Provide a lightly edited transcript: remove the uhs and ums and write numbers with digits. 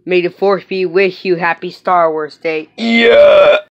May the force be with you. Happy Star Wars Day. Yeah.